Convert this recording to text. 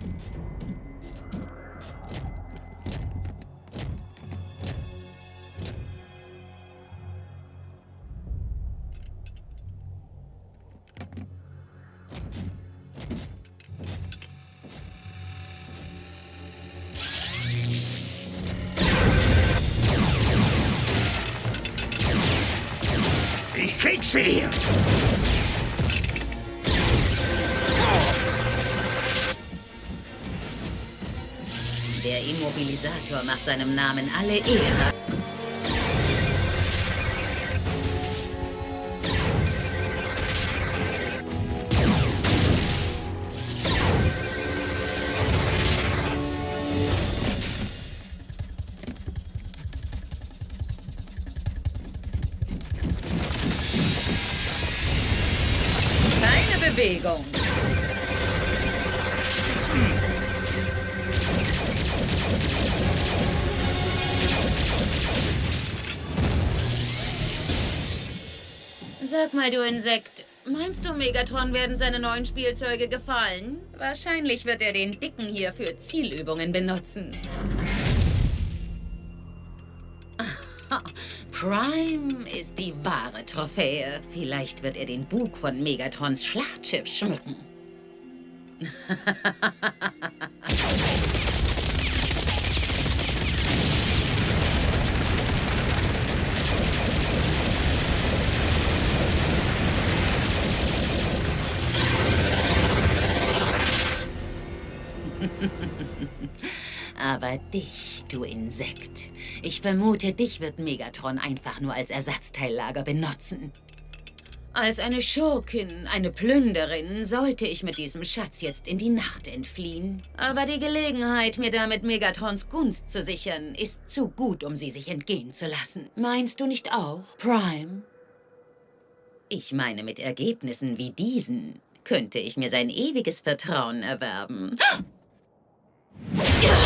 Ich krieg sie! Der Immobilisator macht seinem Namen alle Ehre. Keine Bewegung. Sag mal, du Insekt, meinst du, Megatron werden seine neuen Spielzeuge gefallen? Wahrscheinlich wird er den Dicken hier für Zielübungen benutzen. Prime ist die wahre Trophäe. Vielleicht wird er den Bug von Megatrons Schlachtschiff schmücken. Aber dich, du Insekt. Ich vermute, dich wird Megatron einfach nur als Ersatzteillager benutzen. Als eine Schurkin, eine Plünderin, sollte ich mit diesem Schatz jetzt in die Nacht entfliehen. Aber die Gelegenheit, mir damit Megatrons Gunst zu sichern, ist zu gut, um sie sich entgehen zu lassen. Meinst du nicht auch, Prime? Ich meine, mit Ergebnissen wie diesen könnte ich mir sein ewiges Vertrauen erwerben. Ja!